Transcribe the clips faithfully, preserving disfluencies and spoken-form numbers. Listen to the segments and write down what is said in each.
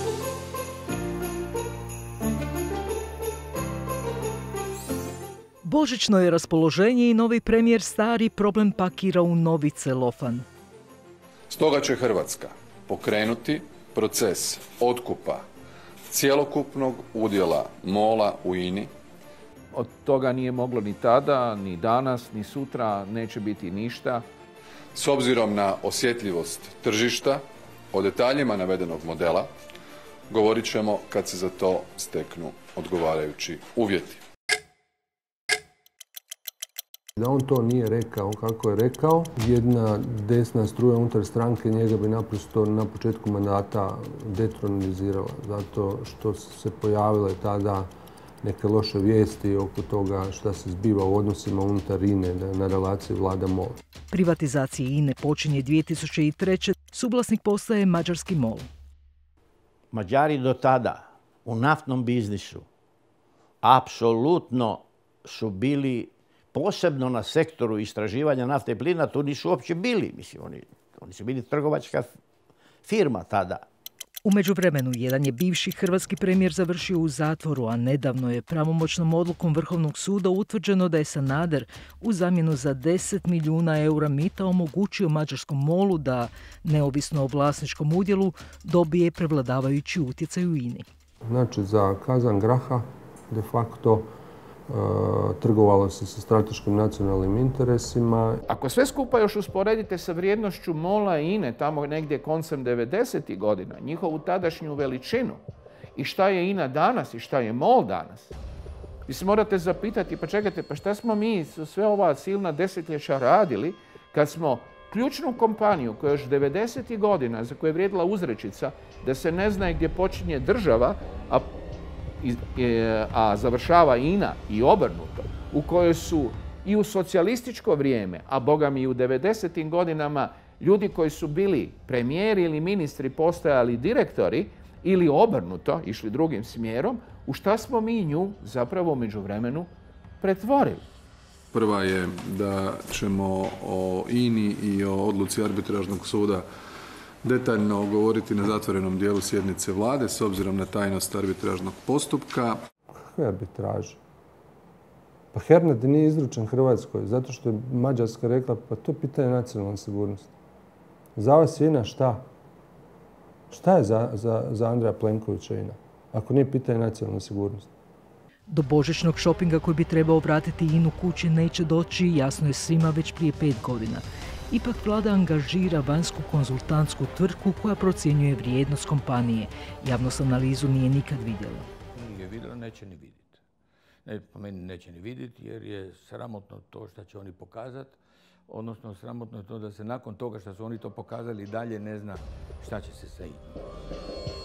Božićno je raspoloženje i novi premijer stari problem pakira u novi celofan. Stoga će Hrvatska pokrenuti proces otkupa cjelokupnog udjela MOL-a u I N I. Od toga nije moglo ni tada, ni danas, ni sutra, neće biti ništa. S obzirom na osjetljivost tržišta, o detaljima navedenog modela govorit ćemo kad se za to steknu odgovarajući uvjeti. Da on to nije rekao kako je rekao, jedna desna struja unutar stranke njega bi naprosto na početku mandata detronizirala, zato što su se pojavile tada neke loše vijesti oko toga šta se zbiva u odnosima unutar I N E, da je na relaciji vlada MOL. Privatizacija I N E počinje dvije tisuće treće. Suvlasnik postaje mađarski MOL. Mađari do tada u naftnom biznisu apsolutno su bili, posebno na sektoru istraživanja nafte i plina, tu nisu uopće bili. Mislim, oni, oni su bili trgovačka firma tada. U međuvremenu, jedan je bivši hrvatski premijer završio u zatvoru, a nedavno je pravomoćnom odlukom Vrhovnog suda utvrđeno da je Sanader u zamjenu za deset milijuna eura mita omogućio mađarskom MOL-u da, neovisno o vlasničkom udjelu, dobije prevladavajući utjecaj u I N I. Znači, za kazan graha de facto Uh, trgovalo se sa strateškim nacionalnim interesima. Ako sve skupa još usporedite sa vrijednošću MOL-a i I N E tamo negdje koncem devedesetih godina, njihovu tadašnju veličinu i šta je I N A danas i šta je MOL danas, vi se morate zapitati, pa čekajte, pa šta smo mi sve ova silna desetljeća radili kad smo ključnu kompaniju koja još devedesetih godina, za koju je vrijedila uzrečica da se ne zna gdje počinje država, a a završava I N A i obrnuto, u kojoj su i u socijalističko vrijeme, a boga mi i u devedesetim godinama ljudi koji su bili premijeri ili ministri postajali direktori ili obrnuto, išli drugim smjerom, u šta smo mi nju zapravo u međuvremenu pretvorili. Prva je da ćemo o I N I i o odluci arbitražnog suda detaljno govoriti na zatvorenom dijelu sjednice vlade s obzirom na tajnost arbitražnog postupka. Kakve arbitraže? Pa Hernad nije izručen Hrvatskoj zato što je Mađarska rekla pa to je pitanje nacionalne sigurnosti. Za vas je I N A šta? Šta je za, za, za Andreja Plenkovića I N A? Ako nije pitanje nacionalne sigurnosti. Do božićnog šopinga koji bi trebao vratiti I N U kući neće doći, jasno je svima već prije pet godina. Ipak vlada angažira vanjsku konzultantsku tvrtku koja procjenjuje vrijednost kompanije. Javnost analizu nije nikad vidjela. Nije vidjela, neće ni vidjeti. Ne, po meni neće ni vidjeti jer je sramotno to što će oni pokazati, odnosno sramotno je to da se nakon toga što su oni to pokazali dalje ne zna šta će se sa I N A.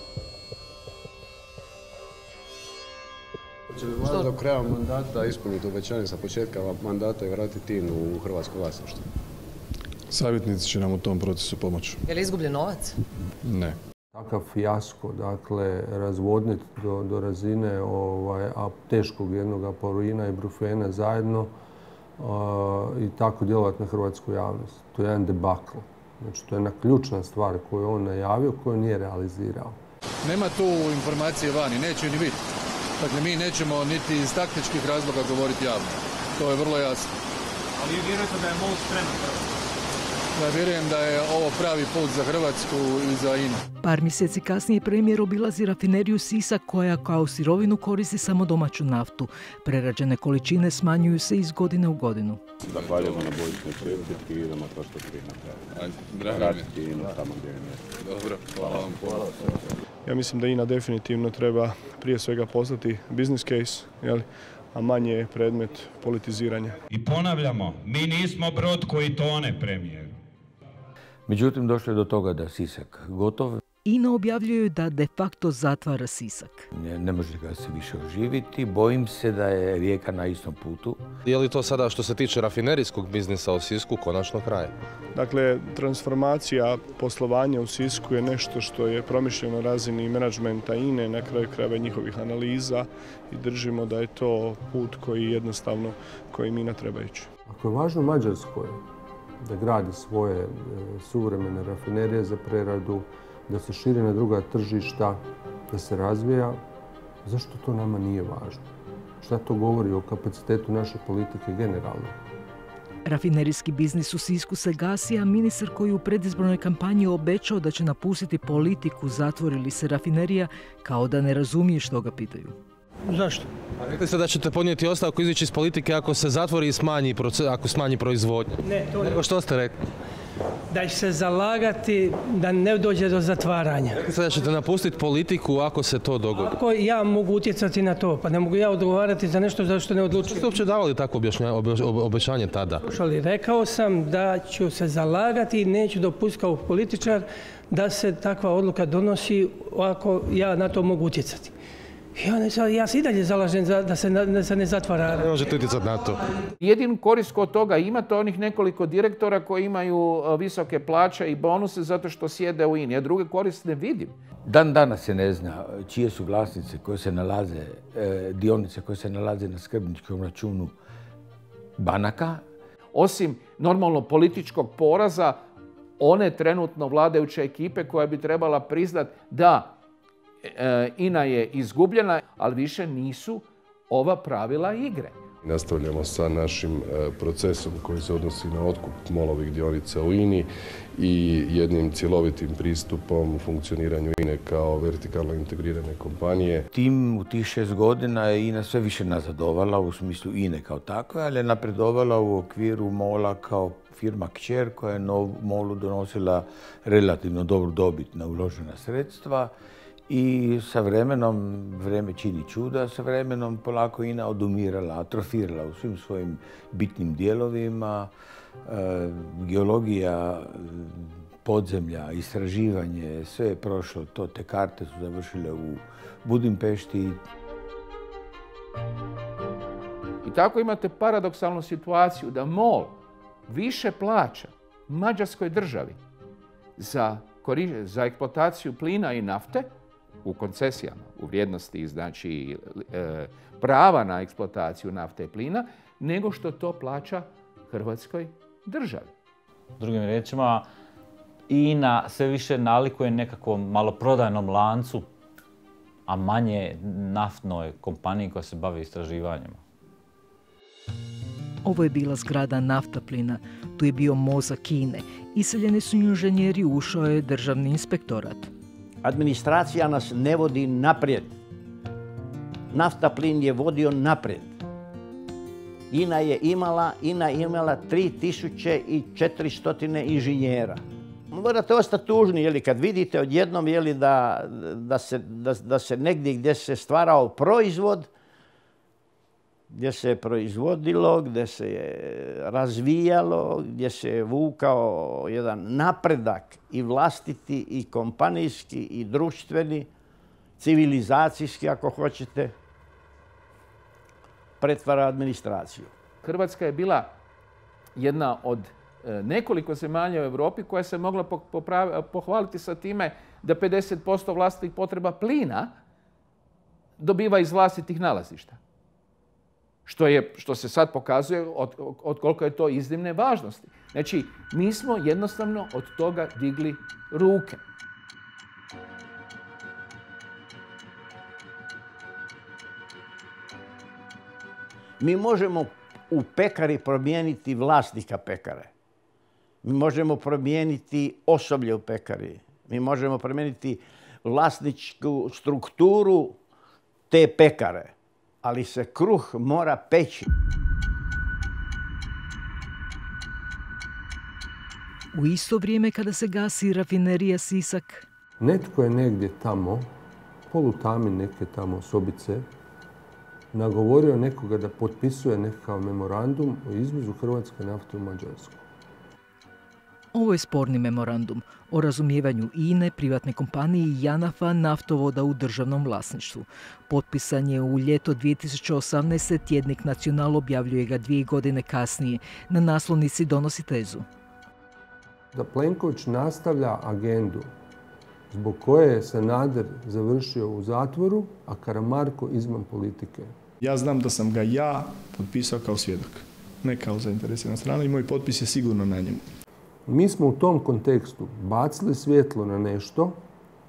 Će li vlada do kraja mandata ispuniti obećanje sa početka mandata i vratiti I N U u hrvatsko vlasništvo? Savjetnici će nam u tom procesu pomoći. Je li izgubljen novac? Ne. Takav fijasko, dakle, razvodniti do, do razine ovaj, a teškog jednog aporina i brufena zajedno uh, i tako djelovati na hrvatsku javnost. To je jedan debakl. Znači, to je jedna ključna stvar koju je on najavio, koju nije realizirao. Nema tu informacije vani, neće ni biti. Dakle, mi nećemo niti iz taktičkih razloga govoriti javno. To je vrlo jasno. Ali vjerujete da je MOL spreman? Ja vjerujem da je ovo pravi put za Hrvatsku i za I N A. Par mjeseci kasnije premijer obilazi rafineriju Sisak koja kao sirovinu koristi samo domaću naftu. Prerađene količine smanjuju se iz godine u godinu. Zahvaljujemo na božićnoj čestitki i idemo to što prije napraviti. Vratiti I N A tamo gdje je. Dobro, hvala vam puno. Ja mislim da I N A definitivno treba prije svega postati business case, jel? A manje je predmet politiziranja. I ponavljamo, mi nismo brod koji tone, premijeru. Međutim, došlo je do toga da Sisak gotov. I N A objavljuje da de facto zatvara Sisak. Ne, ne može ga se više oživiti. Bojim se da je Rijeka na istom putu. Je li to sada što se tiče rafinerijskog biznisa u Sisku konačno kraj? Dakle, transformacija poslovanja u Sisku je nešto što je promišljeno na razini menadžmenta I N E, na kraju krajeva njihovih analiza i držimo da je to put koji jednostavno kojim I N A treba ići. Ako je važno Mađarskoj da gradi svoje suvremene rafinerije za preradu, da se širi na druga tržišta, da se razvija, zašto to nama nije važno? Šta to govori o kapacitetu naše politike generalno? Rafinerijski biznis u Sisku se gasi, a ministar koji u predizbornoj kampanji obećao da će napustiti politiku zatvori li se rafinerija, kao da ne razumije što ga pitaju. Zašto? A rekli ste da ćete podnijeti ostavku, izići iz politike ako se zatvori i smanji, ako smanji proizvodnju. Ne, to ne. Nego što ste rekli? Da će se zalagati da ne dođe do zatvaranja. Rekli ste da ćete napustiti politiku ako se to dogodi. Ako ja mogu utjecati na to, pa ne mogu ja odgovarati za nešto za što ne odlučujem. Što ste uopće davali takvo obećanje tada? Rekao sam da ću se zalagati i neću dopustiti kao političar da se takva odluka donosi ako ja na to mogu utjecati. Ja, ne, ja se i dalje zalažem za, da, se, da se ne zatvara. Ne možete utjecati na to. Jedinu korist kod toga imate onih nekoliko direktora koji imaju visoke plaće i bonuse zato što sjede u I N I, a druge koriste ne vidim. Dan danas se ne zna čije su vlasnice koje se nalaze, dionice koje se nalaze na skrbničkom računu banaka. Osim normalno političkog poraza, one trenutno vladajuće ekipe koja bi trebala priznat da I N A je izgubljena, ali više nisu ova pravila igre. Nastavljamo sa našim procesom koji se odnosi na otkup MOL-ovih dionica u I N I i jednim cjelovitim pristupom funkcioniranju I N E kao vertikalno integrirane kompanije. Tim u tih šest godina je I N A sve više nazadovala u smislu I N E kao takve, ali je napredovala u okviru MOL-a kao firma kćer koja je MOL-u donosila relativno dobru dobit na uložena sredstva. I sa vremenom, vrijeme čini čuda, sa vremenom polako I N A odumirala, atrofirala u svim svojim bitnim dijelovima. E, geologija, podzemlja, istraživanje, sve je prošlo to. Te karte su završile u Budimpešti. I tako imate paradoksalnu situaciju da MOL više plaća Mađarskoj državi za, za eksploataciju plina i nafte u koncesijama, u vrijednosti znači e, prava na eksploataciju nafte i plina, nego što to plaća Hrvatskoj državi. Drugim riječima, I N A sve više nalikuje nekakvom maloprodajnom lancu, a manje naftnoj kompaniji koja se bavi istraživanjima. Ovo je bila zgrada Naftaplina, tu je bio mozak Kine. Iseljeni su inženjeri, ušao je državni inspektorat. Administracija nas ne vodi naprijed. Naftaplin je vodio naprijed. I N A je imala, I N A je imala tri tisuće četiristo inženjera. Morate ostati tužni, jeli, kad vidite odjednom jeli, da, da, se, da, da se negdje gdje se stvarao proizvod, gdje se je proizvodilo, gdje se je razvijalo, gdje se je vukao jedan napredak i vlastiti, i kompanijski, i društveni, civilizacijski, ako hoćete, pretvara administraciju. Hrvatska je bila jedna od nekoliko zemalja u Europi koja se mogla pohvaliti sa time da pedeset posto vlastitih potreba plina dobiva iz vlastitih nalazišta. Što, je, što se sad pokazuje od, od koliko je to iznimne važnosti. Znači, mi smo jednostavno od toga digli ruke. Mi možemo u pekari promijeniti vlasnika pekare. Mi možemo promijeniti osoblje u pekari. Mi možemo promijeniti vlasničku strukturu te pekare. Ali se kruh mora peći. U isto vrijeme kada se gasi rafinerija Sisak. Netko je negdje tamo, polutami neke tamo sobice, nagovorio nekoga da potpisuje nekakav memorandum o izvozu hrvatske nafte u Mađarsku. Ovo je sporni memorandum o razumijevanju I N E, privatne kompanije i Janafa, naftovoda u državnom vlasništvu. Potpisan je u ljeto dvije tisuće osamnaeste. Tjednik Nacional objavljuje ga dvije godine kasnije. Na naslovnici donosi tezu. Da Plenković nastavlja agendu zbog koje je Sanader završio u zatvoru, a Karamarko izvan politike. Ja znam da sam ga ja potpisao kao svjedok, ne kao zainteresirana strana, i moj potpis je sigurno na njemu. Mi smo u tom kontekstu bacili svjetlo na nešto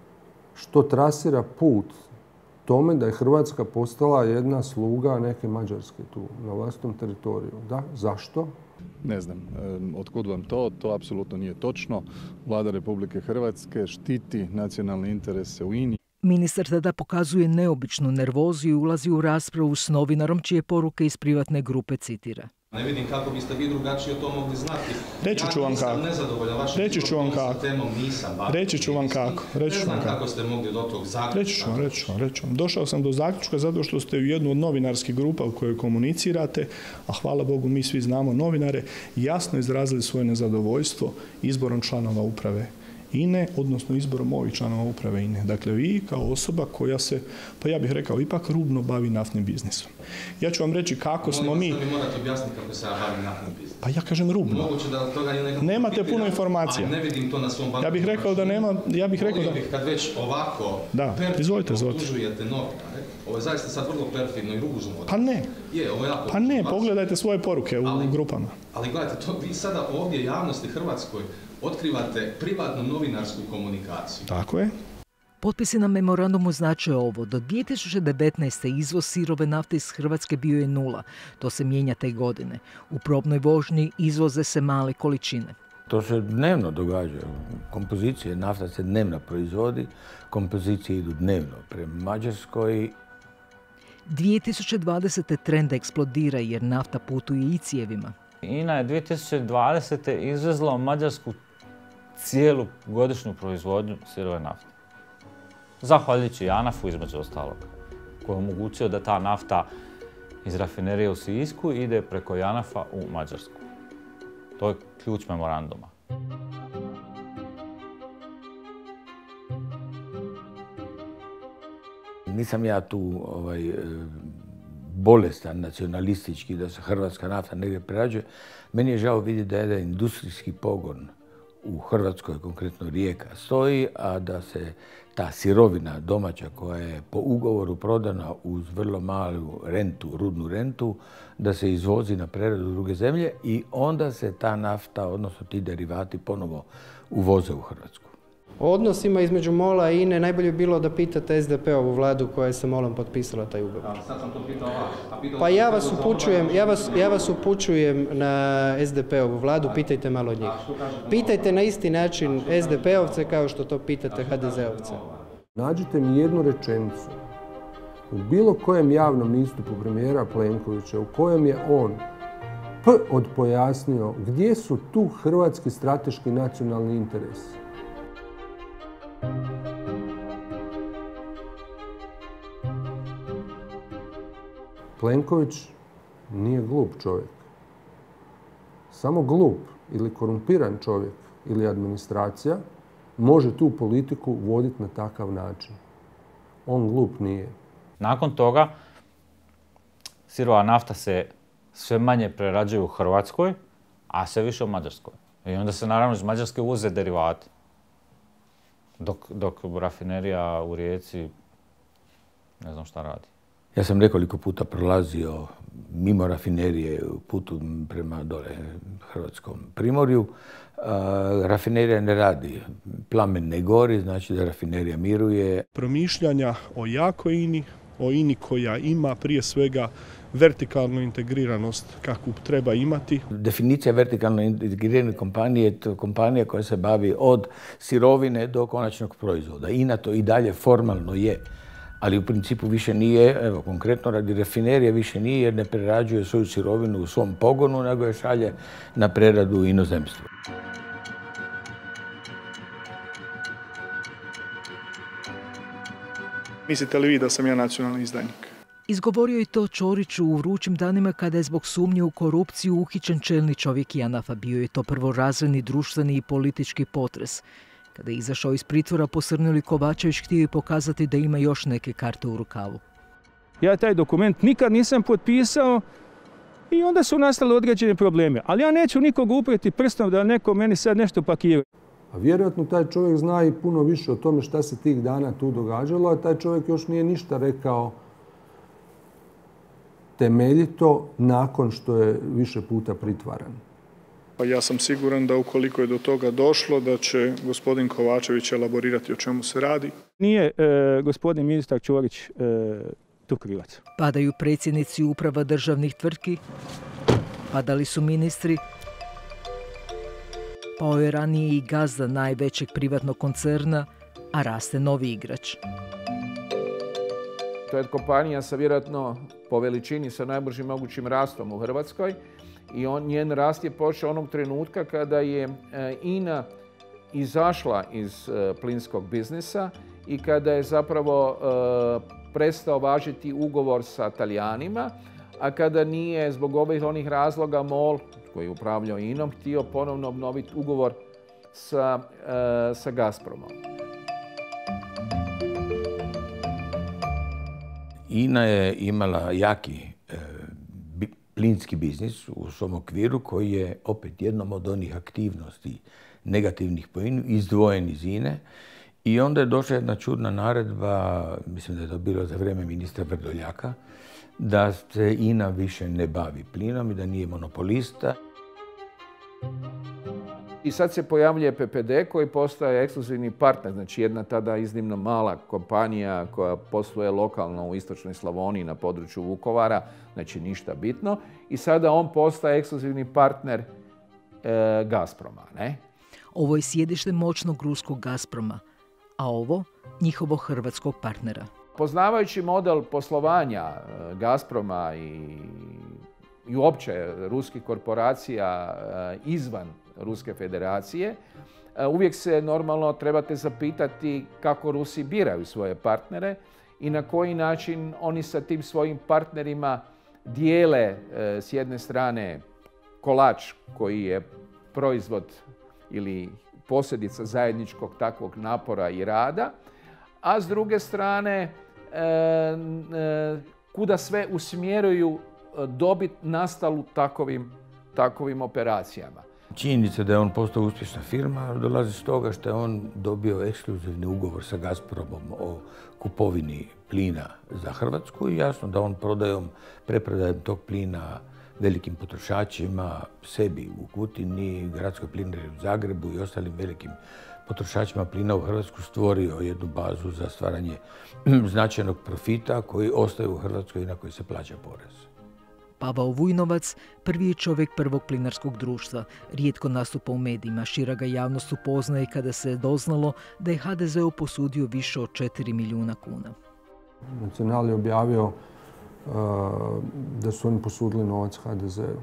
što trasira put tome da je Hrvatska postala jedna sluga neke Mađarske tu na vlastitom teritoriju. Da, zašto? Ne znam, otkud vam to, to apsolutno nije točno. Vlada Republike Hrvatske štiti nacionalne interese u I N I. Ministar tada pokazuje neobičnu nervozu i ulazi u raspravu s novinarom čije poruke iz privatne grupe citira. Ne vidim kako biste vi drugačije to mogli znati. Reći ću vam kako. Reći ću vam kako. Reći ću vam kako. Ne znam kako ste mogli do tog zaključka. Reći ću vam, reći ću vam, reći ću vam. Došao sam do zaključka zato što ste u jednu od novinarskih grupa u kojoj komunicirate, a hvala Bogu mi svi znamo novinare, jasno izrazili svoje nezadovoljstvo izborom članova uprave I N E, odnosno izborom ovih članova uprave I N E. Dakle, vi kao osoba koja se, pa ja bih rekao, ipak rubno bavi naftnim biznisom. Ja ću vam reći kako smo mi... Molim vas da mi morate objasniti kako se ja bavim naftnim biznisom. Pa ja kažem rubno. Moguće da toga je nekako... Nemate puno informacija. A ne vidim to na svom banku. Ja bih rekao da nema... Ja bih rekao da... Kad već ovako da, izvolite, izvolite. Optužujete novinare, ovo je zaista sad vrlo perfidno i ružno. Pa ne. Je, ovo je jako... Pa ne, pogledajte svoje poruke u ali, grupama. Ali gledajte, to vi sada ovdje javnosti Hrvatskoj otkrivate privatnu novinarsku komunikaciju. Tako je. Potpisi na memorandumu znače ovo. Do dvije tisuće devetnaeste. izvoz sirove nafte iz Hrvatske bio je nula. To se mijenja te godine. U probnoj vožnji izvoze se male količine. To se dnevno događa. Kompozicije, nafta se dnevno proizvodi, kompozicije idu dnevno prema Mađarskoj. dvije tisuće dvadesete. trend eksplodira jer nafta putuje i cijevima. I N A je dvije tisuće dvadesete. izvezla u Mađarsku cijelu godišnju proizvodnju sirove nafte. Zahvaljujući JANAF-u između ostalog, koji je omogućio da ta nafta iz rafinerije u Sisku ide preko JANAF-a u Mađarsku. To je ključ memoranduma. Nisam ja tu ovaj, bolestan nacionalistički da se hrvatska nafta negdje prerađuje. Meni je žao vidjeti da je jedan industrijski pogon u Hrvatskoj, konkretno Rijeka, stoji, a da se ta sirovina domaća koja je po ugovoru prodana uz vrlo malu rentu, rudnu rentu, da se izvozi na preradu u druge zemlje i onda se ta nafta, odnosno ti derivati, ponovo uvoze u Hrvatsku. O odnosima između MOL-a i I N E najbolje bi bilo da pitate S D P-ovu vladu koja je sa MOL-om potpisala taj ugovor. Sad sam to pitao vas. Pa ja vas upućujem, ja vas, ja vas upućujem na S D P-ovu vladu, pitajte malo od njih. Pitajte na isti način S D P-ovce kao što to pitate H D Z-ovce. Nađite mi jednu rečenicu u bilo kojem javnom istupu premijera Plenkovića u kojem je on P od pojasnio gdje su tu hrvatski strateški nacionalni interesi. Plenković nije glup čovjek. Samo glup ili korumpiran čovjek ili administracija može tu politiku voditi na takav način. On glup nije. Nakon toga sirova nafta se sve manje prerađuje u Hrvatskoj, a sve više u Mađarskoj. I onda se naravno iz Mađarske uvoze derivati. Dok, dok rafinerija u Rijeci ne znam šta radi. Ja sam nekoliko puta prolazio mimo rafinerije u putu prema dole Hrvatskom primorju. Rafinerija ne radi, plamen ne gori, znači da rafinerija miruje. Promišljanja o jakoj I N I, o I N I koja ima prije svega vertikalnu integriranost kakvu treba imati. Definicija vertikalno integrirane kompanije je to kompanija koja se bavi od sirovine do konačnog proizvoda. I N A to i dalje formalno je, ali u principu više nije, evo konkretno radi rafinerije više nije jer ne prerađuje svoju sirovinu u svom pogonu, nego je šalje na preradu u inozemstvu. Mislite li vi da sam ja nacionalni izdajnik? Izgovorio je to Ćoriću u vrućim danima kada je zbog sumnje u korupciju uhićen čelni čovjek JANAF-a. Bio je to prvorazredni društveni i politički potres. Kada je izašao iz pritvora, posrnuli Kovačević htio je pokazati da ima još neke karte u rukavu. Ja taj dokument nikad nisam potpisao i onda su nastale određene probleme. Ali ja neću nikog uprijeti prstom da neko meni sad nešto pakira. A vjerojatno taj čovjek zna i puno više o tome šta se tih dana tu događalo, a taj čovjek još nije ništa rekao temeljito nakon što je više puta pritvaran. Pa ja sam siguran da ukoliko je do toga došlo, da će gospodin Kovačević elaborirati o čemu se radi. Nije e, gospodin ministar Ćorić e, tu krivac. Padaju predsjednici uprava državnih tvrtki, padali su ministri, pao je ranije i gazda najvećeg privatnog koncerna, a raste novi igrač. To je kompanija sa vjerojatno po veličini sa najbržim mogućim rastom u Hrvatskoj i on, njen rast je počeo onog trenutka kada je I N A izašla iz plinskog biznisa i kada je zapravo prestao važiti ugovor sa Talijanima, a kada nije zbog ovih onih razloga MOL, koji je upravljao I N A-om, htio ponovno obnoviti ugovor sa, sa Gazpromom. I N A je imala jaki e, plinski biznis u svom okviru koji je opet jednom od onih aktivnosti negativnih po I N A izdvojen iz I N E i onda je došla jedna čudna naredba, mislim da je to bilo za vrijeme ministra Vrdoljaka, da se I N A više ne bavi plinom i da nije monopolista. I sad se pojavljuje P P D koji postaje ekskluzivni partner, znači jedna tada iznimno mala kompanija koja posluje lokalno u istočnoj Slavoniji na području Vukovara, znači ništa bitno. I sada on postaje ekskluzivni partner e, Gazproma, ne? Ovo je sjedište moćnog ruskog Gazproma, a ovo njihovo hrvatskog partnera. Poznavajući model poslovanja Gazproma i, i uopće ruskih korporacija izvan Ruske federacije, uvijek se normalno trebate zapitati kako Rusi biraju svoje partnere i na koji način oni sa tim svojim partnerima dijele s jedne strane kolač koji je proizvod ili posljedica zajedničkog takvog napora i rada, a s druge strane kuda sve usmjeruju dobit nastalu takovim, takovim operacijama. Činjenica da je on postao uspješna firma dolazi s toga što je on dobio ekskluzivni ugovor sa Gazpromom o kupovini plina za Hrvatsku i jasno da on prodajom, preprodajom tog plina velikim potrošačima, sebi u Kutini, Gradskoj plinari u Zagrebu i ostalim velikim potrošačima plina u Hrvatsku stvorio jednu bazu za stvaranje značajnog profita koji ostaje u Hrvatskoj i na koji se plaća porez. Pavao Vujnovac prvi je čovjek prvog plinarskog društva. Rijetko nastupa u medijima, šira ga javnost upoznaje kada se je doznalo da je H D Z-u posudio više od četiri milijuna kuna. Nacional je objavio uh, da su oni posudili novac H D Z-u.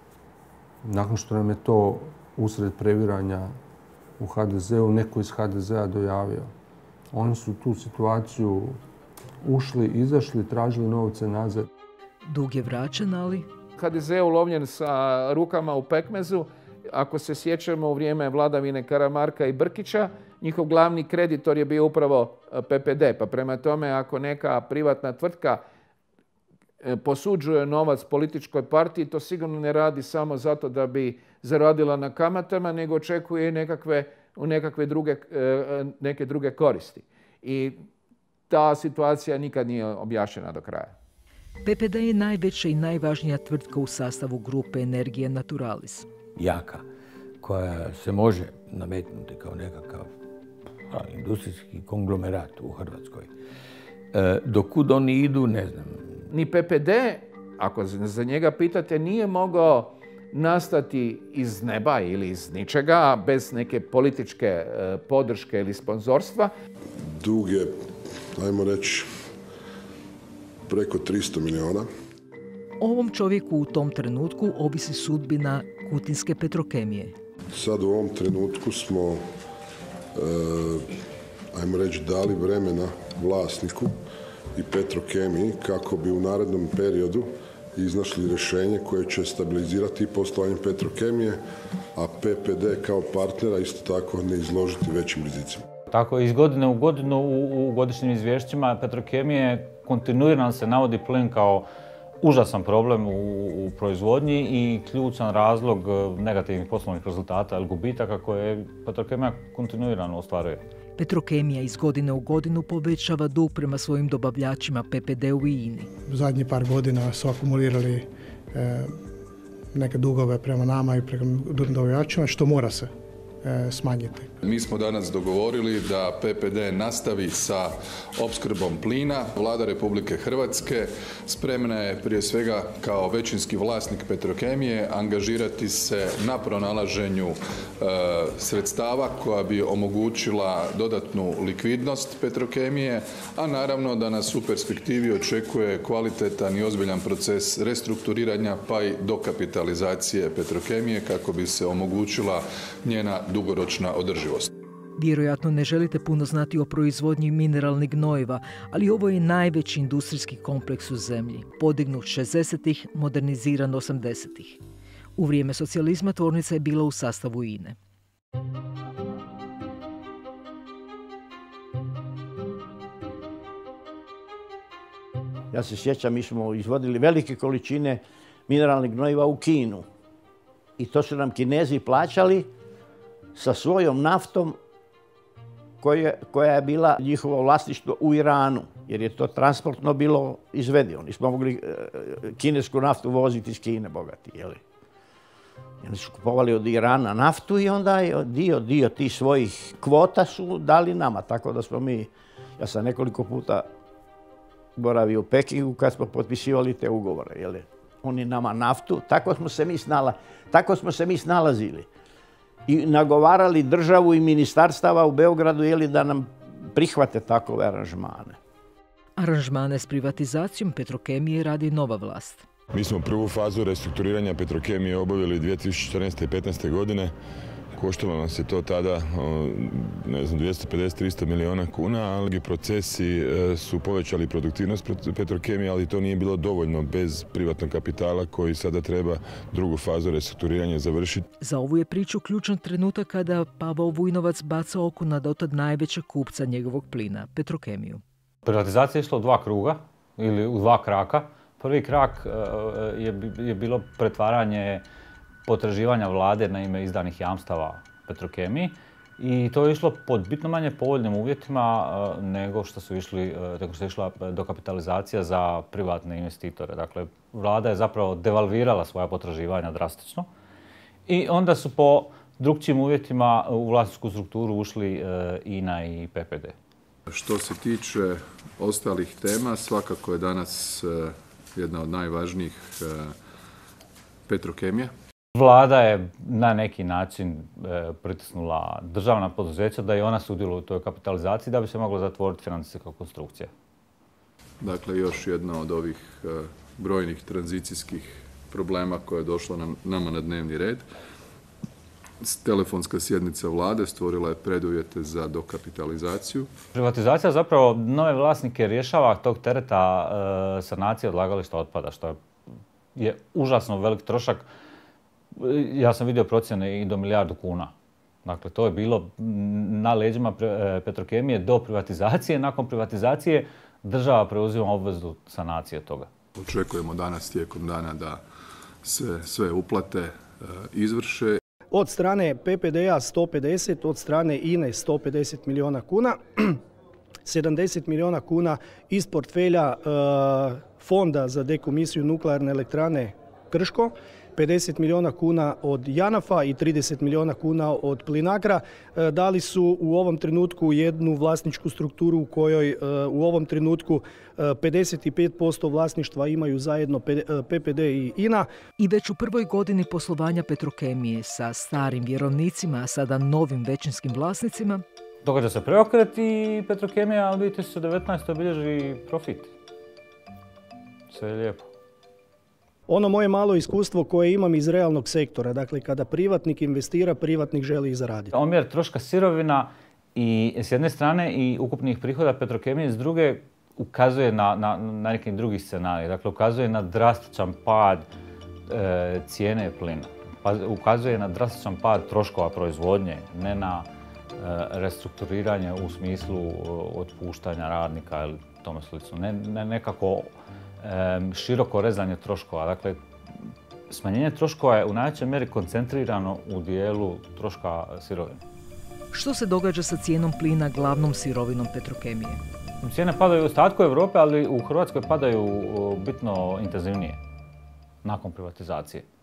Nakon što nam je to usred previranja u H D Z-u, neko iz H D Z-a dojavio. Oni su tu situaciju ušli, izašli, tražili novce nazad. Dug je vraćen, ali... H D Z je ulovljen sa rukama u pekmezu. Ako se sjećamo u vrijeme vladavine Karamarka i Brkića, njihov glavni kreditor je bio upravo P P D. Pa prema tome, ako neka privatna tvrtka posuđuje novac političkoj partiji, to sigurno ne radi samo zato da bi zaradila na kamatama, nego očekuje nekakve, nekakve druge, neke druge koristi. I ta situacija nikad nije objašnjena do kraja. P P D je najveća i najvažnija tvrtka u sastavu grupe Energija Naturalis. Jaka, koja se može nametnuti kao nekakav a, industrijski konglomerat u Hrvatskoj. E, dokud oni idu, ne znam. Ni P P D, ako za njega pitate, nije mogao nastati iz neba ili iz ničega, bez neke političke e, podrške ili sponzorstva. Dug je, ajmo reći, preko tristo milijuna. Ovom čovjeku u tom trenutku ovisi sudbina kutinske Petrokemije. Sad u ovom trenutku smo, e, ajmo reći, dali vremena vlasniku i Petrokemiji kako bi u narednom periodu iznašli rješenje koje će stabilizirati poslovanje Petrokemije, a P P D kao partnera isto tako ne izložiti većim rizicima. Tako iz godine u godinu u, u godišnjim izvješćima Petrokemije kontinuirano se navodi plin kao užasan problem u, u proizvodnji i ključan razlog negativnih poslovnih rezultata ili gubitaka koje Petrokemija kontinuirano ostvaruje. Petrokemija iz godine u godinu povećava dug prema svojim dobavljačima P P D-u i I N I. U zadnjih par godina su akumulirali e, neke dugove prema nama i prema dobavljačima, što mora se smanjiti. Mi smo danas dogovorili da P P D nastavi sa opskrbom plina. Vlada Republike Hrvatske spremna je prije svega kao većinski vlasnik Petrokemije angažirati se na pronalaženju e, sredstava koja bi omogućila dodatnu likvidnost Petrokemije, a naravno da nas u perspektivi očekuje kvalitetan i ozbiljan proces restrukturiranja pa i dokapitalizacije Petrokemije kako bi se omogućila njena dugoročna održivost. Vjerojatno ne želite puno znati o proizvodnji mineralnih gnojiva, ali ovo je najveći industrijski kompleks u zemlji. Podignut šezdesetih, moderniziran osamdesetih. U vrijeme socijalizma tvornica je bila u sastavu I N E. Ja se sjećam, mi smo izvodili velike količine mineralnih gnojiva u Kinu. I to su nam Kinezi plaćali sa svojom naftom koje, koja je bila njihovo vlasništvo u Iranu, jer je to transportno bilo izvedivo. Nismo mogli e, kinesku naftu voziti iz Kine, bogati, jeli? I oni su kupovali od Irana naftu i onda je dio, dio tih svojih kvota su dali nama, tako da smo mi, ja sam nekoliko puta boravio u Pekingu kad smo potpisivali te ugovore, jeli? Oni nama naftu, tako smo se mi snala, tako smo se mi snalazili. I nagovarali državu i ministarstava u Beogradu jeli, da nam prihvate takove aranžmane. Aranžmane s privatizacijom Petrokemije radi nova vlast. Mi smo prvu fazu restrukturiranja Petrokemije obavili dvije tisuće četrnaeste. i petnaeste. godine. Koštalo nas je to tada ne znam, dvjesto pedeset do tristo milijuna kuna, ali procesi su povećali produktivnost Petrokemije, ali to nije bilo dovoljno bez privatnog kapitala koji sada treba drugu fazu restrukturiranja završiti. Za ovu je priču ključan trenutak kada Pavao Vujnovac baca oko na dotad najvećeg kupca njegovog plina, Petrokemiju. Privatizacija je išla u dva kruga ili u dva kraka. Prvi krak je, je bilo pretvaranje potraživanja vlade na ime izdanih jamstava Petrokemiji i to je išlo pod bitno manje povoljnim uvjetima nego što su išli, nego što je išla dokapitalizacija za privatne investitore. Dakle, vlada je zapravo devalvirala svoja potraživanja drastično i onda su po drugčijim uvjetima u vlasničku strukturu ušli I N A i P P D. Što se tiče ostalih tema, svakako je danas jedna od najvažnijih Petrokemija. Vlada je na neki način e, pritisnula državna poduzeća da i ona sudjeluje u toj kapitalizaciji da bi se mogla zatvoriti financijska konstrukcija. Dakle, još jedna od ovih e, brojnih tranzicijskih problema koja je došla nam, nama na dnevni red. Telefonska sjednica vlade stvorila je preduvjete za dokapitalizaciju. Privatizacija zapravo nove vlasnike rješava tog tereta e, sanacije odlagališta otpada, što je, je užasno velik trošak. Ja sam vidio procjene i do milijardu kuna. Dakle, to je bilo na leđima Petrokemije do privatizacije. Nakon privatizacije država preuzima obvezu sanacije toga. Očekujemo danas tijekom dana da se sve uplate izvrše. Od strane P P D-a sto pedeset, od strane I N E sto pedeset milijuna kuna, sedamdeset milijuna kuna iz portfelja Fonda za dekomisiju nuklearne elektrane Krško, pedeset milijuna kuna od Janafa i trideset milijuna kuna od Plinacra. Dali su u ovom trenutku jednu vlasničku strukturu u kojoj u ovom trenutku pedeset pet posto vlasništva imaju zajedno P P D i I N A. I već u prvoj godini poslovanja Petrokemije sa starim vjerovnicima, a sada novim većinskim vlasnicima, događa se preokret i Petrokemija u dvije tisuće devetnaestoj bilježi profit. Sve je lijepo. Ono moje malo iskustvo koje imam iz realnog sektora, dakle kada privatnik investira, privatnik želi i zaraditi. Omjer troška sirovina i s jedne strane i ukupnih prihoda Petrokemije s druge ukazuje na, na, na neki drugi scenarij. Dakle, ukazuje na drastičan pad e, cijene plina. Pa, ukazuje na drastičan pad troškova proizvodnje, ne na e, restrukturiranje u smislu e, otpuštanja radnika ili tome slično. Ne, ne nekako široko rezanje troškova. Dakle, smanjenje troškova je u najvećoj mjeri koncentrirano u dijelu troška sirovine. Što se događa sa cijenom plina, glavnom sirovinom Petrokemije? Cijene padaju u ostatku Europe, ali u Hrvatskoj padaju bitno intenzivnije nakon privatizacije.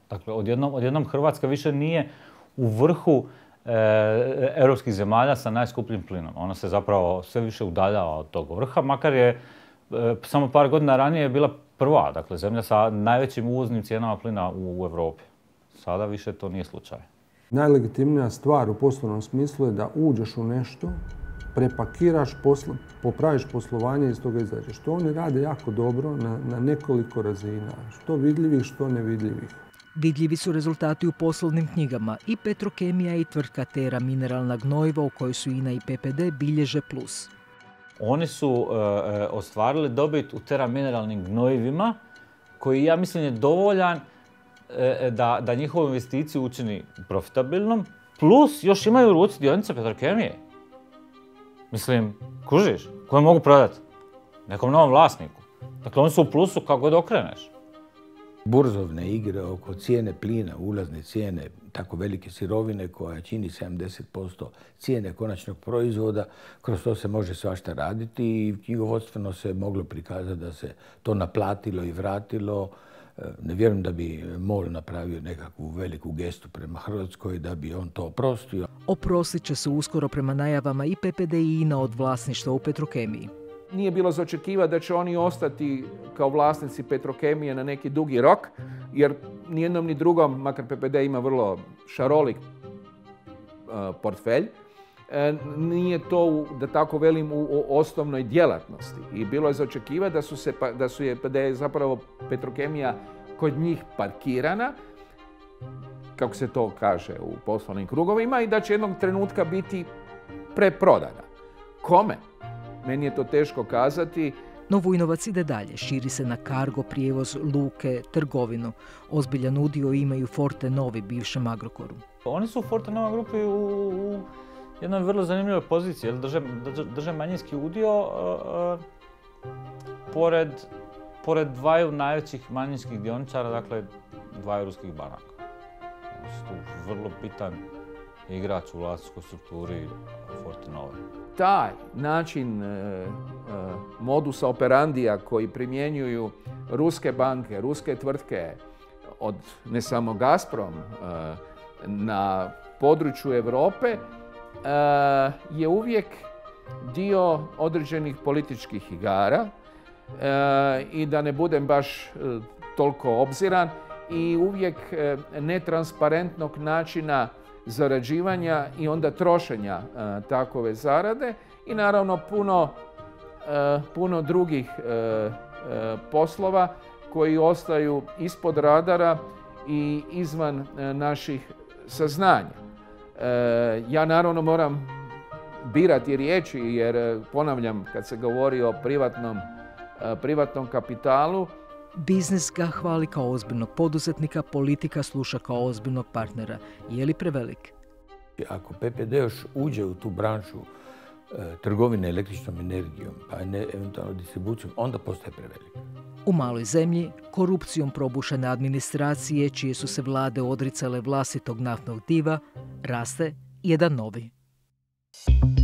Dakle, odjednom, odjednom Hrvatska više nije u vrhu e, europskih zemalja sa najskupljim plinom. Ona se zapravo sve više udaljava od tog vrha, makar je e, samo par godina ranije bila prva, dakle, zemlja sa najvećim uvoznim cijenama plina u, u Europi. Sada više to nije slučaj. Najlegitimnija stvar u poslovnom smislu je da uđeš u nešto, prepakiraš, poslo, popraviš poslovanje i iz toga izađeš. Što oni rade jako dobro na, na nekoliko razina, što vidljivih, što nevidljivih. Vidljivi su rezultati u poslovnim knjigama. I Petrokemija i tvrtka Tera mineralna gnojiva u kojoj su I N A i P P D bilježe plus. Oni su e, ostvarili dobit u Tera mineralnim gnojivima, koji ja mislim je dovoljan e, da, da njihovu investiciju učini profitabilnom, plus još imaju u ruci dionice Petrokemije. Mislim, kužiš, koje mogu prodati nekom novom vlasniku. Dakle, oni su u plusu kako god okreneš. Burzovne igre oko cijene plina, ulazne cijene, tako velike sirovine koja čini sedamdeset posto cijene konačnog proizvoda, kroz to se može svašta raditi i knjigovodstveno se moglo prikazati da se to naplatilo i vratilo. Ne vjerujem da bi MOL napravio nekakvu veliku gestu prema Hrvatskoj, da bi on to oprostio. Oprostit će se uskoro prema najavama i P P D i I N A od vlasništva u Petrokemiji. Nije bilo za očekivati da će oni ostati kao vlasnici Petrokemije na neki dugi rok, jer ni jednom ni drugom, makar P P D ima vrlo šarolik uh, portfelj, e, nije to, da tako velim, u, u osnovnoj djelatnosti. I bilo je za očekivati da su, se, da su je, da je zapravo Petrokemija kod njih parkirana, kako se to kaže u poslovnim krugovima, i da će jednog trenutka biti preprodana. Kome? Meni je to teško kazati. No Vujnovac ide dalje, širi se na kargo, prijevoz, luke, trgovinu. Ozbiljan udio imaju Forte Novi, bivšem Agrokoru. Oni su u Forte Nova grupi u, u jednoj vrlo zanimljivoj poziciji, jer drže, drže manjinski udio uh, uh, pored, pored dvaju najvećih manjinskih dioničara, dakle dvaju ruskih banaka. Oni su tu vrlo bitan igrač u vlasničkoj strukturi Forte Nove. Taj način e, e, modusa operandija koji primjenjuju ruske banke, ruske tvrtke, od ne samo Gazprom, e, na području Europe, e, je uvijek dio određenih političkih igara e, i da ne budem baš e, toliko obziran, i uvijek e, netransparentnog načina zarađivanja i onda trošenja e, takove zarade, i naravno puno, e, puno drugih e, e, poslova koji ostaju ispod radara i izvan e, naših saznanja. E, ja naravno moram birati riječi, jer ponavljam, kad se govori o privatnom, e, privatnom kapitalu, biznis ga hvali kao ozbiljnog poduzetnika, politika sluša kao ozbiljnog partnera. Je li prevelik? Ako P P D još uđe u tu branšu e, trgovine električnom energijom, pa ne eventualno distribucijom, onda postaje prevelik. U maloj zemlji, korupcijom probušene administracije, čije su se vlade odricale vlastitog naftnog diva, raste jedan novi.